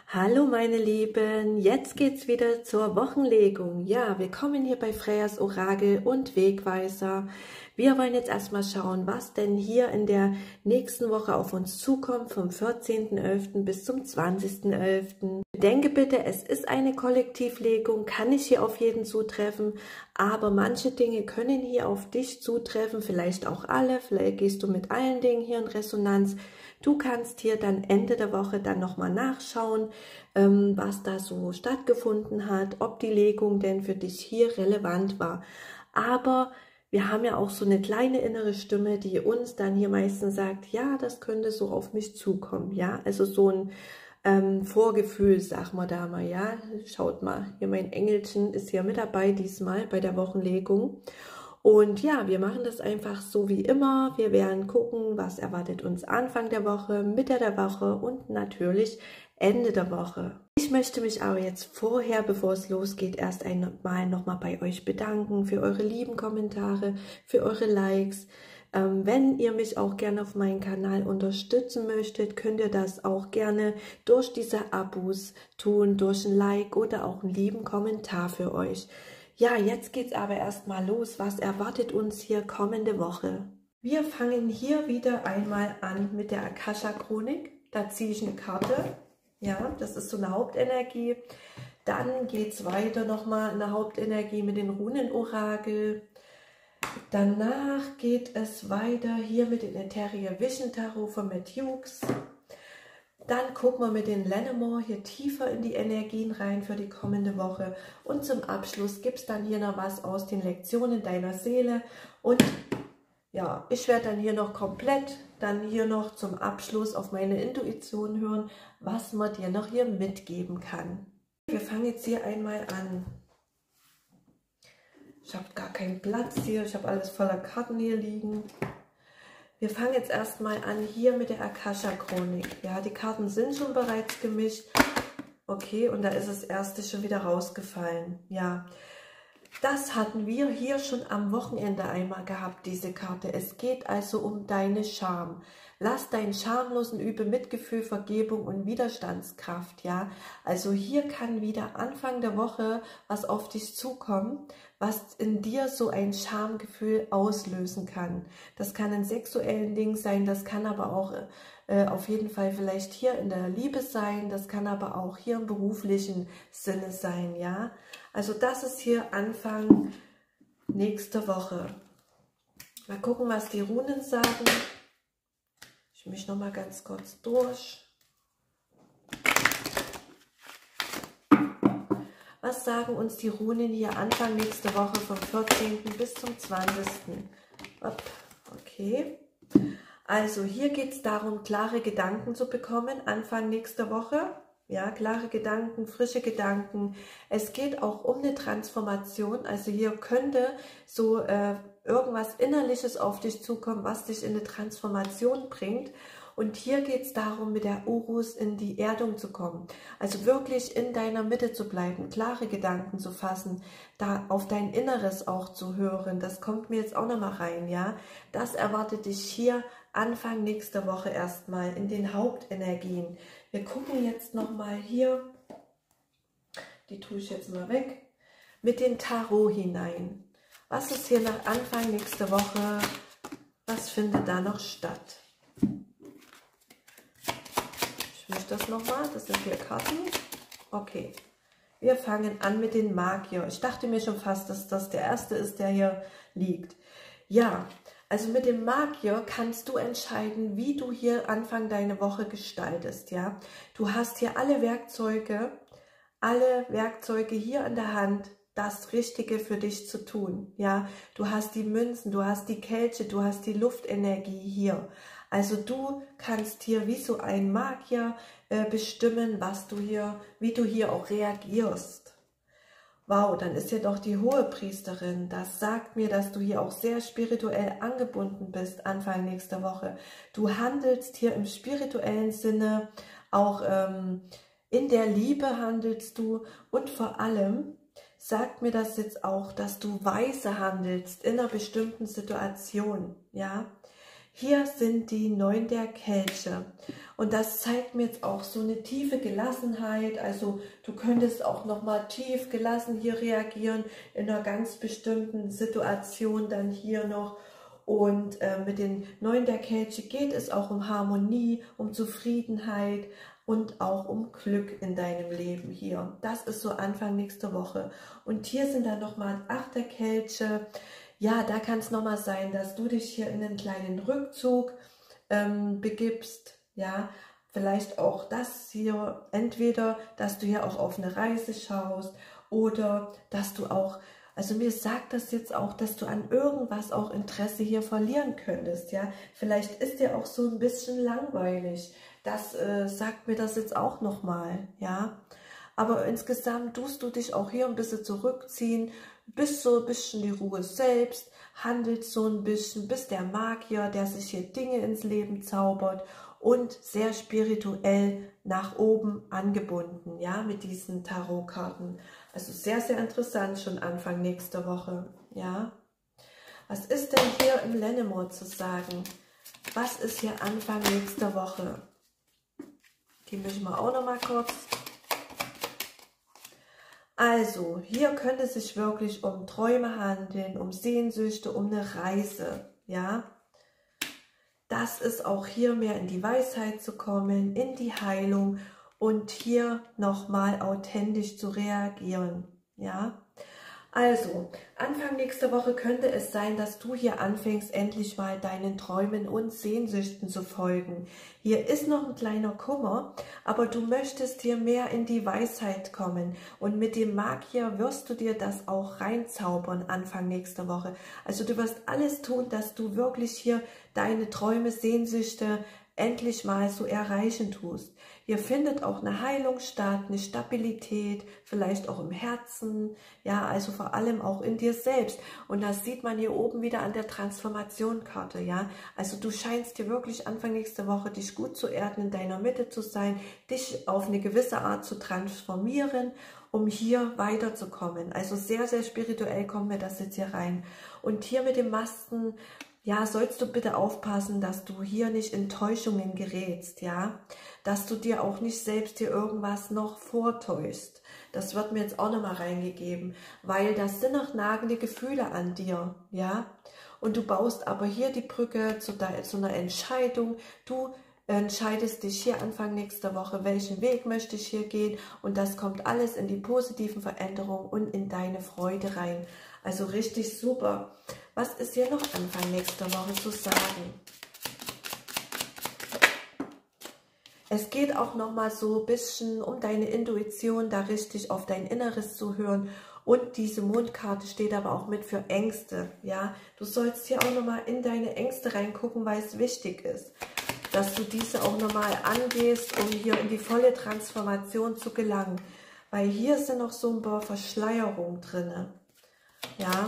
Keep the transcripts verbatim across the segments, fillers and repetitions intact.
Hallo meine Lieben, jetzt geht's wieder zur Wochenlegung. Ja, willkommen hier bei Freyas Orakel und Wegweiser. Wir wollen jetzt erstmal schauen, was denn hier in der nächsten Woche auf uns zukommt, vom vierzehnten elften bis zum zwanzigsten elften Bedenke bitte, es ist eine Kollektivlegung, kann nicht hier auf jeden zutreffen, aber manche Dinge können hier auf dich zutreffen, vielleicht auch alle, vielleicht gehst du mit allen Dingen hier in Resonanz. Du kannst hier dann Ende der Woche dann nochmal nachschauen, ähm, was da so stattgefunden hat, ob die Legung denn für dich hier relevant war. Aber wir haben ja auch so eine kleine innere Stimme, die uns dann hier meistens sagt, ja, das könnte so auf mich zukommen, ja, also so ein ähm, Vorgefühl, sag mal da mal, ja, schaut mal, hier mein Engelchen ist hier mit dabei diesmal bei der Wochenlegung. Und ja, wir machen das einfach so wie immer. Wir werden gucken, was erwartet uns Anfang der Woche, Mitte der Woche und natürlich Ende der Woche. Ich möchte mich aber jetzt vorher, bevor es losgeht, erst einmal nochmal bei euch bedanken für eure lieben Kommentare, für eure Likes. Ähm, wenn ihr mich auch gerne auf meinem Kanal unterstützen möchtet, könnt ihr das auch gerne durch diese Abos tun, durch ein Like oder auch einen lieben Kommentar für euch. Ja, jetzt geht's aber erstmal los. Was erwartet uns hier kommende Woche? Wir fangen hier wieder einmal an mit der Akasha-Chronik. Da ziehe ich eine Karte. Ja, das ist so eine Hauptenergie. Dann geht's weiter nochmal in der Hauptenergie mit den Runenorakel. Danach geht es weiter hier mit den Ethereal Vision Tarot von Matt Hughes. Dann gucken wir mit den Lennemore hier tiefer in die Energien rein für die kommende Woche. Und zum Abschluss gibt es dann hier noch was aus den Lektionen deiner Seele. Und ja, ich werde dann hier noch komplett, dann hier noch zum Abschluss auf meine Intuition hören, was man dir noch hier mitgeben kann. Wir fangen jetzt hier einmal an. Ich habe gar keinen Platz hier, ich habe alles voller Karten hier liegen. Wir fangen jetzt erstmal an hier mit der Akasha-Chronik. Ja, die Karten sind schon bereits gemischt. Okay, und da ist das erste schon wieder rausgefallen. Ja, das hatten wir hier schon am Wochenende einmal gehabt, diese Karte. Es geht also um deine Scham. Lass deinen schamlosen Übe Mitgefühl, Vergebung und Widerstandskraft, ja. Also hier kann wieder Anfang der Woche was auf dich zukommen, was in dir so ein Schamgefühl auslösen kann. Das kann in sexuellen Dingen sein, das kann aber auch äh, auf jeden Fall vielleicht hier in der Liebe sein, das kann aber auch hier im beruflichen Sinne sein, ja. Also das ist hier Anfang nächste Woche. Mal gucken, was die Runen sagen. Ich mische noch mal ganz kurz durch. Was sagen uns die Runen hier Anfang nächste Woche vom vierzehnten bis zum zwanzigsten Okay. Also hier geht es darum, klare Gedanken zu bekommen, Anfang nächster Woche. Ja, klare Gedanken, frische Gedanken. Es geht auch um eine Transformation. Also hier könnte so äh, irgendwas Innerliches auf dich zukommen, was dich in eine Transformation bringt. Und hier geht es darum, mit der Urus in die Erdung zu kommen. Also wirklich in deiner Mitte zu bleiben, klare Gedanken zu fassen, da auf dein Inneres auch zu hören. Das kommt mir jetzt auch nochmal rein, ja. Das erwartet dich hier Anfang nächster Woche erstmal in den Hauptenergien. Wir gucken jetzt nochmal hier, die tue ich jetzt mal weg, mit den Tarot hinein. Was ist hier nach Anfang nächster Woche, was findet da noch statt? Ich mische das nochmal, das sind hier Karten. Okay, wir fangen an mit den Magier. Ich dachte mir schon fast, dass das der erste ist, der hier liegt. Ja, also mit dem Magier kannst du entscheiden, wie du hier Anfang deine Woche gestaltest, ja. Du hast hier alle Werkzeuge, alle Werkzeuge hier in der Hand, das Richtige für dich zu tun, ja. Du hast die Münzen, du hast die Kelche, du hast die Luftenergie hier. Also du kannst hier wie so ein Magier äh, bestimmen, was du hier, wie du hier auch reagierst. Wow, dann ist hier doch die Hohepriesterin. Das sagt mir, dass du hier auch sehr spirituell angebunden bist Anfang nächster Woche. Du handelst hier im spirituellen Sinne, auch ähm, in der Liebe handelst du und vor allem sagt mir das jetzt auch, dass du weise handelst in einer bestimmten Situation, ja. Hier sind die Neun der Kelche Und das zeigt mir jetzt auch so eine tiefe Gelassenheit. Also du könntest auch nochmal tief gelassen hier reagieren in einer ganz bestimmten Situation dann hier noch. Und äh, mit den Neun der Kelche geht es auch um Harmonie, um Zufriedenheit und auch um Glück in deinem Leben hier. Das ist so Anfang nächste Woche. Und hier sind dann nochmal Acht der Kelche. Ja, da kann es nochmal sein, dass du dich hier in einen kleinen Rückzug ähm, begibst. Ja, vielleicht auch das hier, entweder, dass du hier auch auf eine Reise schaust oder dass du auch, also mir sagt das jetzt auch, dass du an irgendwas auch Interesse hier verlieren könntest. Ja, vielleicht ist dir auch so ein bisschen langweilig. Das äh, sagt mir das jetzt auch nochmal, ja. Aber insgesamt tust du dich auch hier ein bisschen zurückziehen, bist so ein bisschen die Ruhe selbst, handelst so ein bisschen, bist der Magier, der sich hier Dinge ins Leben zaubert und sehr spirituell nach oben angebunden, ja, mit diesen Tarotkarten. Also sehr, sehr interessant schon Anfang nächster Woche, ja. Was ist denn hier im Lennemond zu sagen? Was ist hier Anfang nächster Woche? Die mischen wir auch noch mal kurz. Also, hier könnte es sich wirklich um Träume handeln, um Sehnsüchte, um eine Reise, ja. Das ist auch hier mehr in die Weisheit zu kommen, in die Heilung und hier nochmal authentisch zu reagieren, ja. Also, Anfang nächster Woche könnte es sein, dass du hier anfängst, endlich mal deinen Träumen und Sehnsüchten zu folgen. Hier ist noch ein kleiner Kummer, aber du möchtest hier mehr in die Weisheit kommen. Und mit dem Magier wirst du dir das auch reinzaubern Anfang nächster Woche. Also du wirst alles tun, dass du wirklich hier deine Träume, Sehnsüchte endlich mal so erreichen tust. Hier findet auch eine Heilung statt, eine Stabilität, vielleicht auch im Herzen, ja, also vor allem auch in dir selbst. Und das sieht man hier oben wieder an der Transformationkarte, ja. Also du scheinst hier wirklich Anfang nächster Woche dich gut zu erden, in deiner Mitte zu sein, dich auf eine gewisse Art zu transformieren, um hier weiterzukommen. Also sehr, sehr spirituell kommt mir das jetzt hier rein. Und hier mit dem Masten, ja, sollst du bitte aufpassen, dass du hier nicht in Täuschungen gerätst, ja, dass du dir auch nicht selbst hier irgendwas noch vortäuschst. Das wird mir jetzt auch nochmal reingegeben, weil das sind noch nagende Gefühle an dir, ja, und du baust aber hier die Brücke zu, de zu einer Entscheidung. Du entscheidest dich hier Anfang nächster Woche, welchen Weg möchte ich hier gehen, und das kommt alles in die positiven Veränderungen und in deine Freude rein. Also richtig super. Was ist hier noch Anfang nächster Woche zu sagen? Es geht auch noch mal so ein bisschen um deine Intuition, da richtig auf dein Inneres zu hören. Und diese Mondkarte steht aber auch mit für Ängste. Ja, du sollst hier auch noch mal in deine Ängste reingucken, weil es wichtig ist, dass du diese auch noch mal angehst, um hier in die volle Transformation zu gelangen. Weil hier sind noch so ein paar Verschleierungen drin. Ja,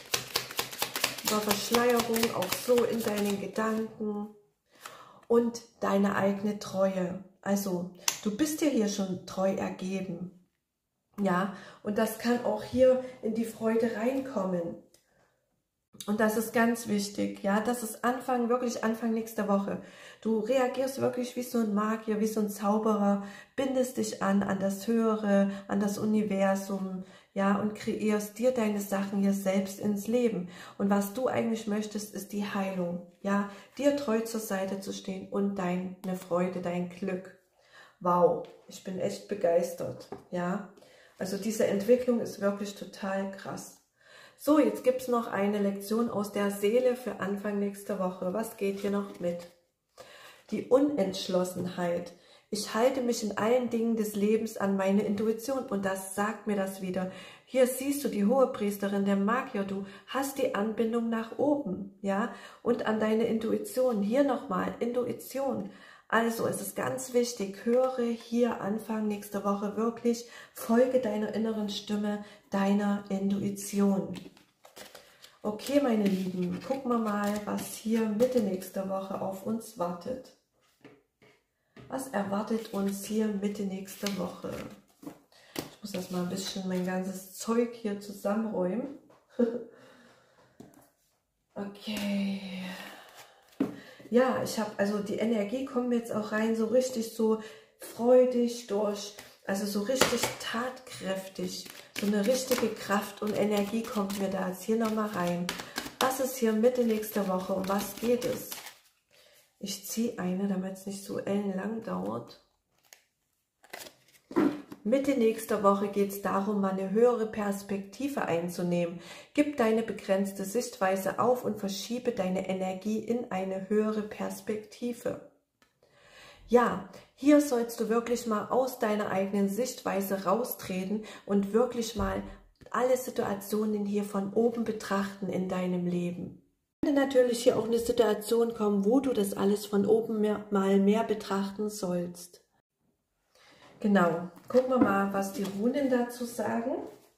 über Verschleierung auch so in deinen Gedanken und deine eigene Treue. Also du bist dir hier schon treu ergeben, ja, und das kann auch hier in die Freude reinkommen. Und das ist ganz wichtig, ja, das ist Anfang, wirklich Anfang nächster Woche. Du reagierst wirklich wie so ein Magier, wie so ein Zauberer, bindest dich an, an das Höhere, an das Universum, ja, und kreierst dir deine Sachen hier selbst ins Leben. Und was du eigentlich möchtest, ist die Heilung, ja, dir treu zur Seite zu stehen und deine Freude, dein Glück. Wow, ich bin echt begeistert, ja. Also diese Entwicklung ist wirklich total krass. So, jetzt gibt es noch eine Lektion aus der Seele für Anfang nächster Woche. Was geht hier noch mit? Die Unentschlossenheit. Ich halte mich in allen Dingen des Lebens an meine Intuition, und das sagt mir das wieder. Hier siehst du die Hohepriesterin, der Magier, du hast die Anbindung nach oben, ja, und an deine Intuition. Hier nochmal, Intuition. Also es ist ganz wichtig, höre hier Anfang nächster Woche wirklich, folge deiner inneren Stimme, deiner Intuition. Okay, meine Lieben, gucken wir mal, was hier Mitte nächster Woche auf uns wartet. Was erwartet uns hier Mitte nächster Woche? Ich muss erst mal ein bisschen mein ganzes Zeug hier zusammenräumen. Okay. ja, ich habe, also die Energie kommt jetzt auch rein, so richtig so freudig durch, also so richtig tatkräftig, so eine richtige Kraft und Energie kommt mir da jetzt hier nochmal rein. Was ist hier Mitte nächster Woche, um was geht es? Ich ziehe eine, damit es nicht so ellenlang dauert. Mitte nächster Woche geht es darum, mal eine höhere Perspektive einzunehmen. Gib deine begrenzte Sichtweise auf und verschiebe deine Energie in eine höhere Perspektive. Ja, hier sollst du wirklich mal aus deiner eigenen Sichtweise raustreten und wirklich mal alle Situationen hier von oben betrachten in deinem Leben. Es könnte natürlich hier auch eine Situation kommen, wo du das alles von oben mehr, mal mehr betrachten sollst. Genau, gucken wir mal, was die Runen dazu sagen.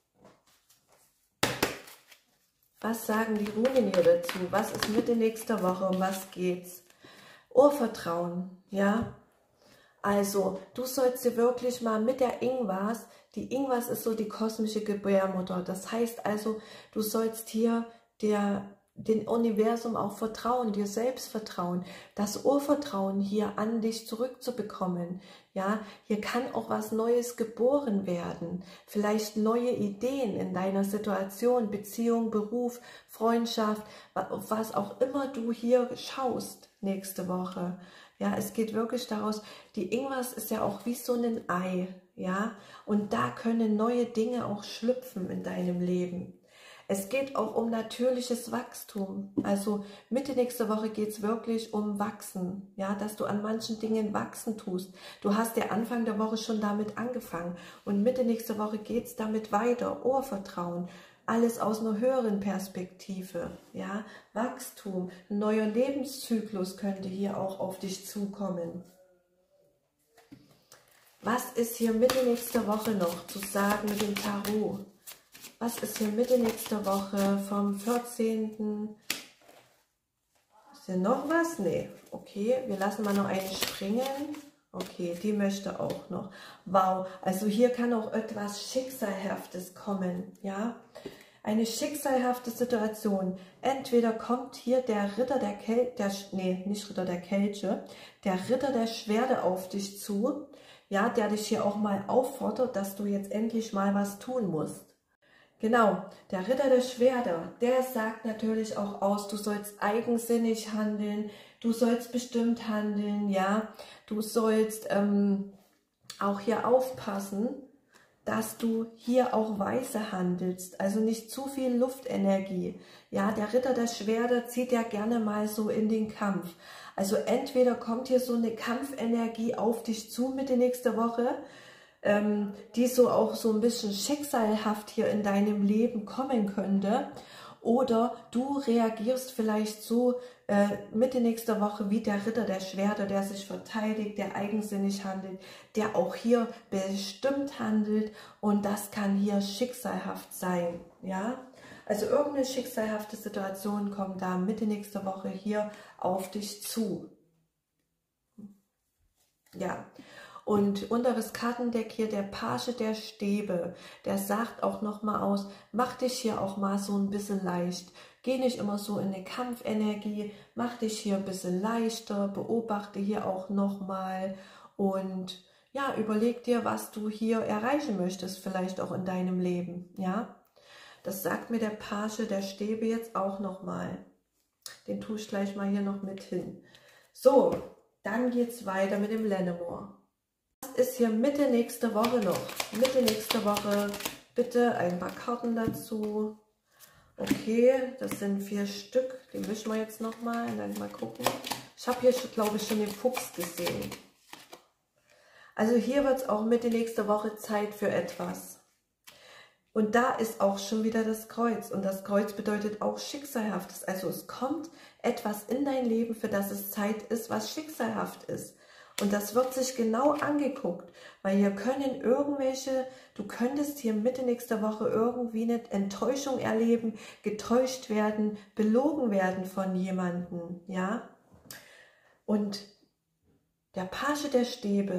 Was sagen die Runen hier dazu? Was ist Mitte nächster Woche? Um was geht's? Urvertrauen, ja? Also, du sollst dir wirklich mal mit der Ingwas, die Ingwas ist so die kosmische Gebärmutter. Das heißt also, du sollst hier der dem Universum auch vertrauen, dir selbst vertrauen, das Urvertrauen hier an dich zurückzubekommen. Ja, hier kann auch was Neues geboren werden, vielleicht neue Ideen in deiner Situation, Beziehung, Beruf, Freundschaft, was auch immer du hier schaust nächste Woche. Ja, es geht wirklich daraus, die Ingwas ist ja auch wie so ein Ei, ja, und da können neue Dinge auch schlüpfen in deinem Leben. Es geht auch um natürliches Wachstum. Also Mitte nächster Woche geht es wirklich um Wachsen, ja, dass du an manchen Dingen wachsen tust. Du hast ja Anfang der Woche schon damit angefangen und Mitte nächster Woche geht es damit weiter. Urvertrauen, alles aus einer höheren Perspektive, ja, Wachstum, ein neuer Lebenszyklus könnte hier auch auf dich zukommen. Was ist hier Mitte nächster Woche noch zu sagen mit dem Tarot? Was ist hier Mitte nächster Woche vom vierzehnten? Ist hier noch was? Nee. Okay, wir lassen mal noch einen springen. Okay, die möchte auch noch. Wow, also hier kann auch etwas Schicksalhaftes kommen, ja? Eine schicksalhafte Situation. Entweder kommt hier der Ritter der Kelche, nee, nicht Ritter der Kelche, der Ritter der Schwerte auf dich zu, ja, der dich hier auch mal auffordert, dass du jetzt endlich mal was tun musst. Genau, der Ritter der Schwerter, der sagt natürlich auch aus, du sollst eigensinnig handeln, du sollst bestimmt handeln, ja, du sollst ähm, auch hier aufpassen, dass du hier auch weise handelst, also nicht zu viel Luftenergie. Ja, der Ritter der Schwerter zieht ja gerne mal so in den Kampf. Also entweder kommt hier so eine Kampfenergie auf dich zu Mitte nächster Woche, ähm, die so auch so ein bisschen schicksalhaft hier in deinem Leben kommen könnte. Oder du reagierst vielleicht so äh, Mitte nächster Woche wie der Ritter der Schwerter, der sich verteidigt, der eigensinnig handelt, der auch hier bestimmt handelt und das kann hier schicksalhaft sein. Ja? Also irgendeine schicksalhafte Situation kommt da Mitte nächster Woche hier auf dich zu. Ja. Und unteres Kartendeck hier, der Page der Stäbe, der sagt auch nochmal aus, mach dich hier auch mal so ein bisschen leicht. Geh nicht immer so in eine Kampfenergie, mach dich hier ein bisschen leichter, beobachte hier auch nochmal und ja, überleg dir, was du hier erreichen möchtest, vielleicht auch in deinem Leben, ja. Das sagt mir der Page der Stäbe jetzt auch nochmal. Den tue ich gleich mal hier noch mit hin. So, dann geht's weiter mit dem Lennemore. Was ist hier Mitte nächste Woche noch? Mitte nächste Woche bitte ein paar Karten dazu. Okay, das sind vier Stück. Die mischen wir jetzt nochmal und dann mal gucken. Ich habe hier, glaube ich, schon den Fuchs gesehen. Also hier wird es auch Mitte nächste Woche Zeit für etwas. Und da ist auch schon wieder das Kreuz. Und das Kreuz bedeutet auch Schicksalhaftes. Also es kommt etwas in dein Leben, für das es Zeit ist, was schicksalhaft ist. Und das wird sich genau angeguckt, weil hier können irgendwelche, du könntest hier Mitte nächster Woche irgendwie eine Enttäuschung erleben, getäuscht werden, belogen werden von jemandem, ja. Und der Page der Stäbe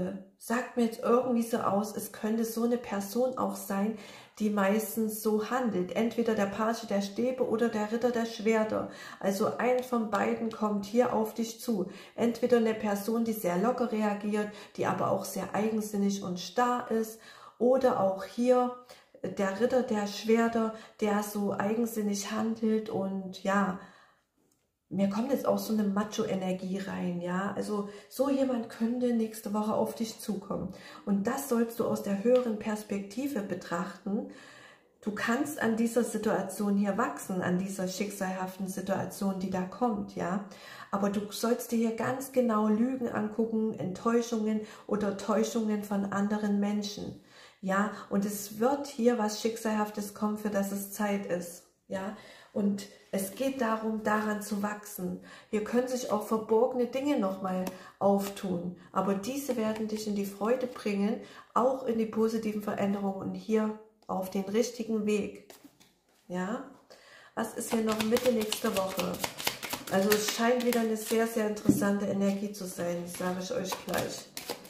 sagt mir jetzt irgendwie so aus, es könnte so eine Person auch sein, die meistens so handelt. Entweder der Page der Stäbe oder der Ritter der Schwerter. Also ein von beiden kommt hier auf dich zu. Entweder eine Person, die sehr locker reagiert, die aber auch sehr eigensinnig und starr ist. Oder auch hier der Ritter der Schwerter, der so eigensinnig handelt und ja, mir kommt jetzt auch so eine Macho-Energie rein, ja, also so jemand könnte nächste Woche auf dich zukommen und das sollst du aus der höheren Perspektive betrachten. Du kannst an dieser Situation hier wachsen, an dieser schicksalhaften Situation, die da kommt, ja, aber du sollst dir hier ganz genau Lügen angucken, Enttäuschungen oder Täuschungen von anderen Menschen, ja, und es wird hier was Schicksalhaftes kommen, für das es Zeit ist, ja, und es geht darum, daran zu wachsen. Hier können sich auch verborgene Dinge nochmal auftun. Aber diese werden dich in die Freude bringen, auch in die positiven Veränderungen und hier auf den richtigen Weg. Ja? Was ist hier noch Mitte nächste Woche? Also es scheint wieder eine sehr, sehr interessante Energie zu sein. Das sage ich euch gleich.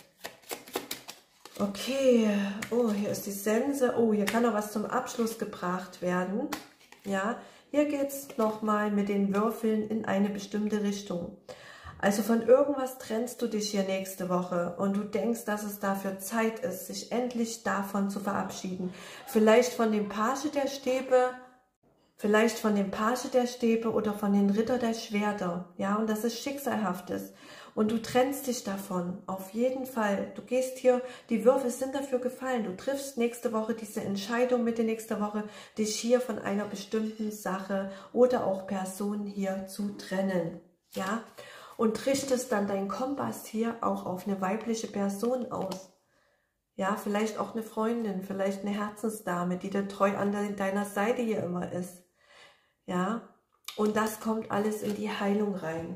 Okay. Oh, hier ist die Sense. Oh, hier kann noch was zum Abschluss gebracht werden. Ja, hier geht es nochmal mit den Würfeln in eine bestimmte Richtung. Also von irgendwas trennst du dich hier nächste Woche und du denkst, dass es dafür Zeit ist, sich endlich davon zu verabschieden. Vielleicht von dem Page der Stäbe, vielleicht von dem Page der Stäbe oder von den Ritter der Schwerter. Ja, und das ist Schicksalhaftes. Und du trennst dich davon, auf jeden Fall. Du gehst hier, die Würfel sind dafür gefallen. Du triffst nächste Woche diese Entscheidung, Mitte nächster Woche, dich hier von einer bestimmten Sache oder auch Person hier zu trennen. Ja, und richtest dann deinen Kompass hier auch auf eine weibliche Person aus. Ja, vielleicht auch eine Freundin, vielleicht eine Herzensdame, die dir treu an deiner Seite hier immer ist. Ja, und das kommt alles in die Heilung rein.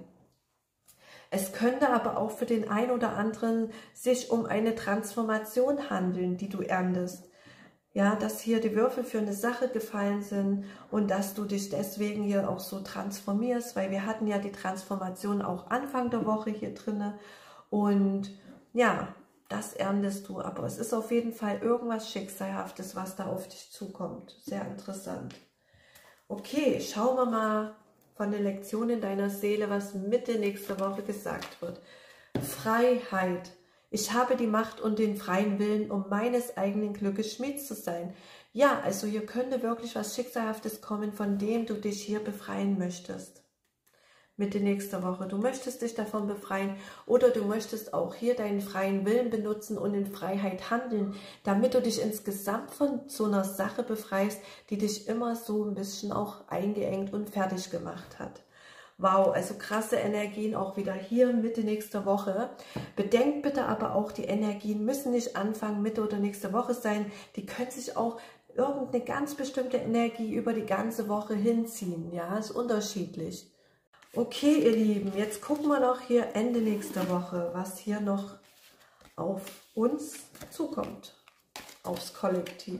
Es könnte aber auch für den einen oder anderen sich um eine Transformation handeln, die du erntest. Ja, dass hier die Würfel für eine Sache gefallen sind und dass du dich deswegen hier auch so transformierst, weil wir hatten ja die Transformation auch Anfang der Woche hier drinne und ja, das erntest du. Aber es ist auf jeden Fall irgendwas Schicksalhaftes, was da auf dich zukommt. Sehr interessant. Okay, schauen wir mal von den Lektionen deiner Seele, was Mitte nächste Woche gesagt wird. Freiheit. Ich habe die Macht und den freien Willen, um meines eigenen Glückes Schmied zu sein. Ja, also hier könnte wirklich was Schicksalhaftes kommen, von dem du dich hier befreien möchtest. Mitte nächster Woche. Du möchtest dich davon befreien oder du möchtest auch hier deinen freien Willen benutzen und in Freiheit handeln, damit du dich insgesamt von so einer Sache befreist, die dich immer so ein bisschen auch eingeengt und fertig gemacht hat. Wow, also krasse Energien auch wieder hier Mitte nächster Woche. Bedenkt bitte aber auch, die Energien müssen nicht Anfang, Mitte oder nächste Woche sein. Die können sich auch irgendeine ganz bestimmte Energie über die ganze Woche hinziehen. Ja, ist unterschiedlich. Okay, ihr Lieben, jetzt gucken wir noch hier Ende nächster Woche, was hier noch auf uns zukommt, aufs Kollektiv.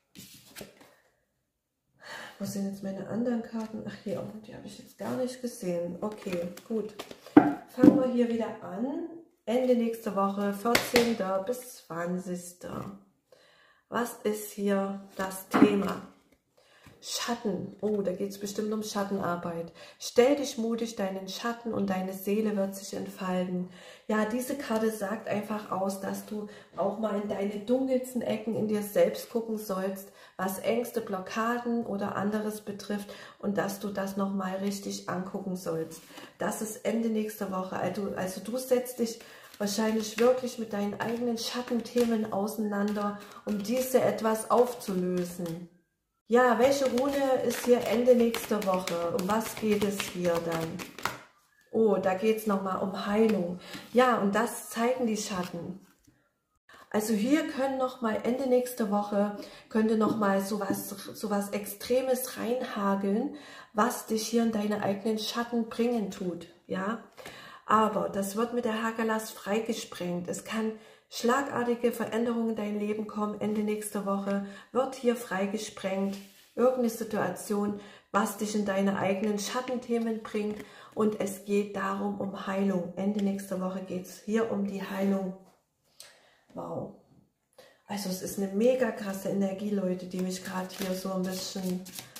Wo sind jetzt meine anderen Karten? Ach hier, die habe ich jetzt gar nicht gesehen. Okay, gut. Fangen wir hier wieder an. Ende nächste Woche, vierzehnten bis zwanzigsten Was ist hier das Thema? Schatten. Oh, da geht es bestimmt um Schattenarbeit. Stell dich mutig deinen Schatten und deine Seele wird sich entfalten. Ja, diese Karte sagt einfach aus, dass du auch mal in deine dunkelsten Ecken in dir selbst gucken sollst, was Ängste, Blockaden oder anderes betrifft und dass du das nochmal richtig angucken sollst. Das ist Ende nächster Woche. Also, also du setzt dich wahrscheinlich wirklich mit deinen eigenen Schattenthemen auseinander, um diese etwas aufzulösen. Ja, welche Rune ist hier Ende nächster Woche? Um was geht es hier dann? Oh, da geht es nochmal um Heilung. Ja, und das zeigen die Schatten. Also hier können nochmal Ende nächster Woche, könnte nochmal sowas, sowas Extremes reinhageln, was dich hier in deine eigenen Schatten bringen tut. Ja, aber das wird mit der Hagelas freigesprengt. Es kann schlagartige Veränderungen in dein Leben kommen. Ende nächster Woche wird hier freigesprengt. Irgendeine Situation, was dich in deine eigenen Schattenthemen bringt. Und es geht darum, um Heilung. Ende nächster Woche geht es hier um die Heilung. Wow. Also es ist eine mega krasse Energie, Leute, die mich gerade hier so ein bisschen...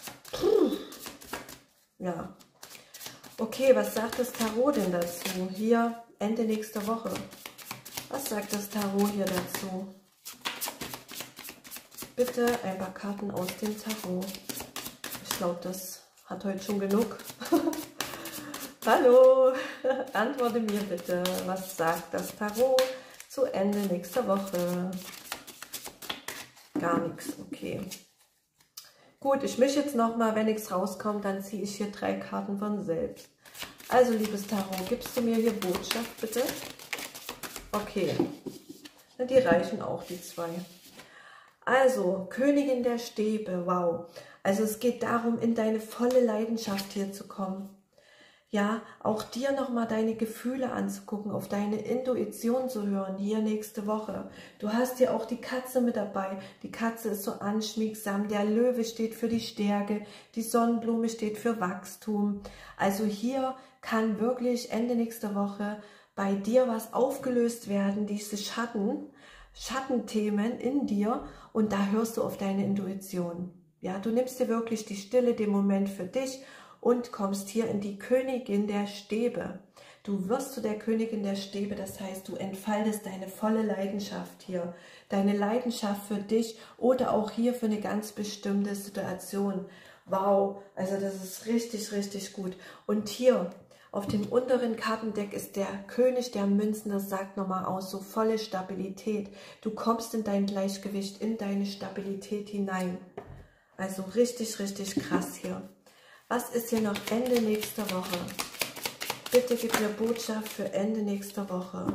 Ja. Okay, was sagt das Tarot denn dazu? Hier Ende nächster Woche. Was sagt das Tarot hier dazu? Bitte ein paar Karten aus dem Tarot. Ich glaube, das hat heute schon genug. Hallo, antworte mir bitte. Was sagt das Tarot zu Ende nächster Woche? Gar nichts, okay. Gut, ich mische jetzt nochmal, wenn nichts rauskommt, dann ziehe ich hier drei Karten von selbst. Also, liebes Tarot, gibst du mir hier Botschaft, bitte? Okay, die reichen auch, die zwei. Also, Königin der Stäbe, wow. Also es geht darum, in deine volle Leidenschaft hier zu kommen. Ja, auch dir nochmal deine Gefühle anzugucken, auf deine Intuition zu hören, hier nächste Woche. Du hast hier auch die Katze mit dabei. Die Katze ist so anschmiegsam, der Löwe steht für die Stärke, die Sonnenblume steht für Wachstum. Also hier kann wirklich Ende nächster Woche bei dir was aufgelöst werden, diese Schatten, Schattenthemen in dir, und da hörst du auf deine Intuition. Ja, du nimmst dir wirklich die Stille, den Moment für dich und kommst hier in die Königin der Stäbe. Du wirst zu der Königin der Stäbe, das heißt, du entfaltest deine volle Leidenschaft hier. Deine Leidenschaft für dich oder auch hier für eine ganz bestimmte Situation. Wow, also das ist richtig, richtig gut. Und hier auf dem unteren Kartendeck ist der König der Münzen, das sagt nochmal aus, so volle Stabilität. Du kommst in dein Gleichgewicht, in deine Stabilität hinein. Also richtig, richtig krass hier. Was ist hier noch Ende nächster Woche? Bitte gib mir Botschaft für Ende nächster Woche.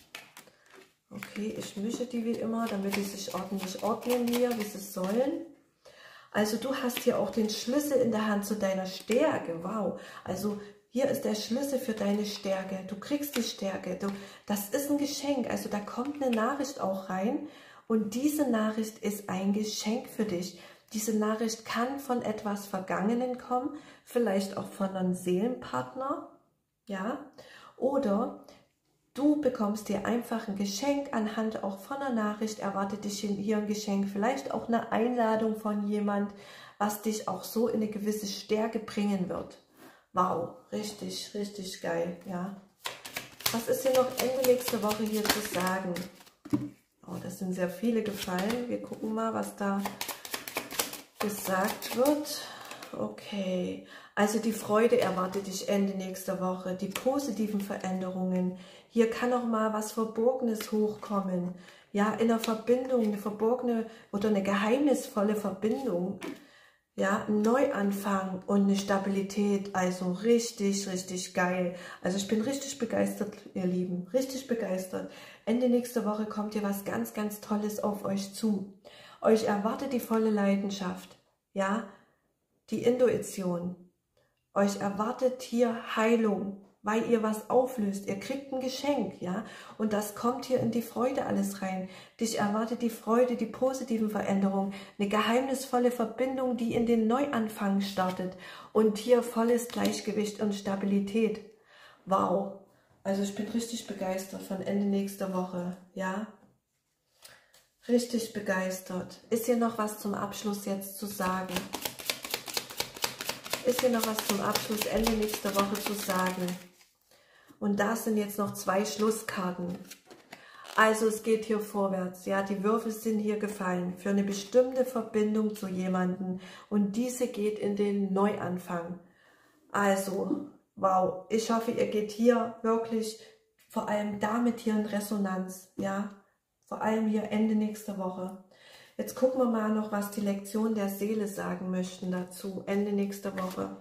Okay, ich mische die wie immer, damit die sich ordentlich ordnen hier, wie sie sollen. Also du hast hier auch den Schlüssel in der Hand zu deiner Stärke. Wow, also hier ist der Schlüssel für deine Stärke. Du kriegst die Stärke. Du, das ist ein Geschenk. Also da kommt eine Nachricht auch rein. Und diese Nachricht ist ein Geschenk für dich. Diese Nachricht kann von etwas Vergangenen kommen. Vielleicht auch von einem Seelenpartner. Ja. Oder du bekommst dir einfach ein Geschenk anhand auch von einer Nachricht. Erwartet dich hier ein Geschenk. Vielleicht auch eine Einladung von jemand, was dich auch so in eine gewisse Stärke bringen wird. Wow, richtig, richtig geil, ja. Was ist hier noch Ende nächste Woche hier zu sagen? Oh, das sind sehr viele gefallen. Wir gucken mal, was da gesagt wird. Okay, also die Freude erwartet dich Ende nächster Woche. Die positiven Veränderungen. Hier kann noch mal was Verborgenes hochkommen. Ja, in einer Verbindung, eine verborgene oder eine geheimnisvolle Verbindung. Ja, ein Neuanfang und eine Stabilität, also richtig, richtig geil. Also ich bin richtig begeistert, ihr Lieben, richtig begeistert. Ende nächster Woche kommt hier was ganz, ganz Tolles auf euch zu. Euch erwartet die volle Leidenschaft, ja, die Intuition. Euch erwartet hier Heilung, weil ihr was auflöst. Ihr kriegt ein Geschenk, ja, und das kommt hier in die Freude alles rein. Dich erwartet die Freude, die positiven Veränderungen, eine geheimnisvolle Verbindung, die in den Neuanfang startet und hier volles Gleichgewicht und Stabilität. Wow, also ich bin richtig begeistert von Ende nächster Woche, ja, richtig begeistert. Ist hier noch was zum Abschluss jetzt zu sagen? Ist hier noch was zum Abschluss Ende nächster Woche zu sagen? Und da sind jetzt noch zwei Schlusskarten. Also es geht hier vorwärts. Ja, die Würfel sind hier gefallen für eine bestimmte Verbindung zu jemandem. Und diese geht in den Neuanfang. Also, wow. Ich hoffe, ihr geht hier wirklich vor allem damit hier in Resonanz. Ja, vor allem hier Ende nächster Woche. Jetzt gucken wir mal noch, was die Lektion der Seele sagen möchten dazu. Ende nächster Woche.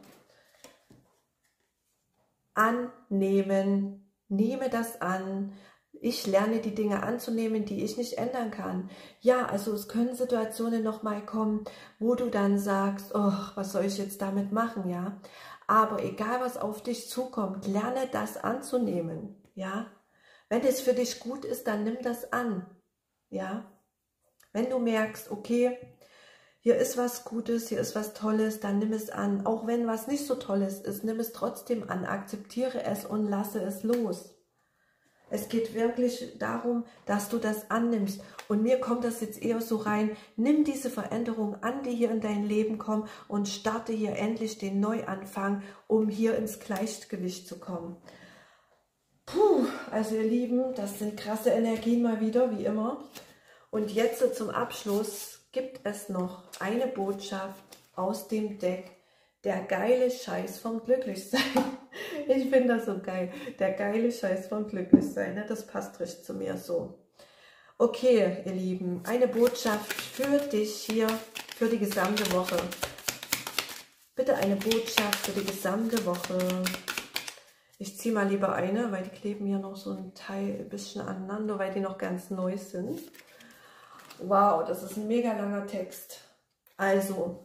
Annehmen, nehme das an. Ich lerne die Dinge anzunehmen, die ich nicht ändern kann. Ja, also es können Situationen nochmal kommen, wo du dann sagst, oh, was soll ich jetzt damit machen, ja. Aber egal, was auf dich zukommt, lerne das anzunehmen, ja. Wenn es für dich gut ist, dann nimm das an, ja. Wenn du merkst, okay, hier ist was Gutes, hier ist was Tolles, dann nimm es an. Auch wenn was nicht so Tolles ist, nimm es trotzdem an, akzeptiere es und lasse es los. Es geht wirklich darum, dass du das annimmst. Und mir kommt das jetzt eher so rein, nimm diese Veränderung an, die hier in dein Leben kommen und starte hier endlich den Neuanfang, um hier ins Gleichgewicht zu kommen. Puh, also ihr Lieben, das sind krasse Energien mal wieder, wie immer. Und jetzt zum Abschluss gibt es noch eine Botschaft aus dem Deck. Der geile Scheiß vom Glücklichsein. Ich finde das so geil. Der geile Scheiß vom Glücklichsein. Ne? Das passt richtig zu mir so. Okay, ihr Lieben, eine Botschaft für dich hier, für die gesamte Woche. Bitte eine Botschaft für die gesamte Woche. Ich ziehe mal lieber eine, weil die kleben hier noch so ein Teil ein bisschen aneinander, weil die noch ganz neu sind. Wow, das ist ein mega langer Text. Also,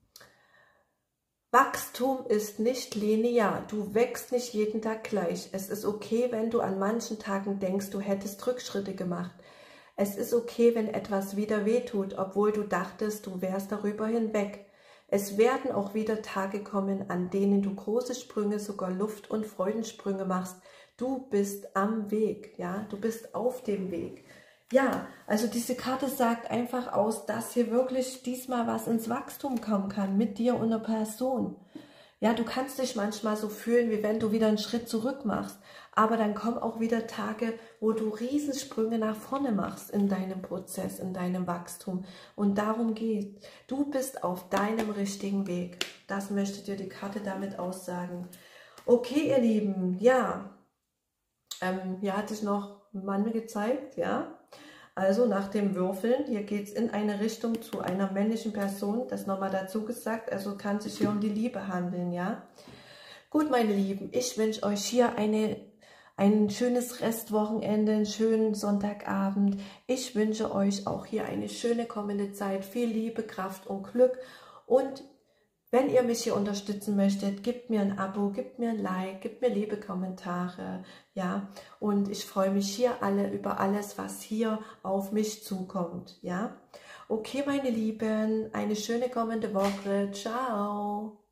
Wachstum ist nicht linear. Du wächst nicht jeden Tag gleich. Es ist okay, wenn du an manchen Tagen denkst, du hättest Rückschritte gemacht. Es ist okay, wenn etwas wieder wehtut, obwohl du dachtest, du wärst darüber hinweg. Es werden auch wieder Tage kommen, an denen du große Sprünge, sogar Luft- und Freudensprünge machst. Du bist am Weg, ja, du bist auf dem Weg. Ja, also diese Karte sagt einfach aus, dass hier wirklich diesmal was ins Wachstum kommen kann mit dir und einer Person. Ja, du kannst dich manchmal so fühlen, wie wenn du wieder einen Schritt zurück machst. Aber dann kommen auch wieder Tage, wo du Riesensprünge nach vorne machst in deinem Prozess, in deinem Wachstum. Und darum geht. Du bist auf deinem richtigen Weg. Das möchte dir die Karte damit aussagen. Okay, ihr Lieben, ja. Ähm, hier hatte ich noch einen Mann gezeigt, ja. Also nach dem Würfeln, hier geht es in eine Richtung zu einer männlichen Person, das nochmal dazu gesagt, also kann sich hier um die Liebe handeln, ja. Gut, meine Lieben, ich wünsche euch hier eine, ein schönes Restwochenende, einen schönen Sonntagabend. Ich wünsche euch auch hier eine schöne kommende Zeit, viel Liebe, Kraft und Glück. Und wenn ihr mich hier unterstützen möchtet, gebt mir ein Abo, gebt mir ein Like, gebt mir liebe Kommentare, ja. Und ich freue mich hier alle über alles, was hier auf mich zukommt, ja. Okay, meine Lieben, eine schöne kommende Woche. Ciao.